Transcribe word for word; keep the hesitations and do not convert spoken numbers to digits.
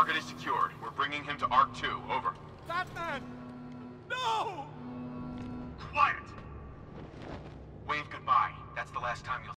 Target is secured. We're bringing him to Arc two. Over. Batman! No! Quiet! Wave goodbye. That's the last time you'll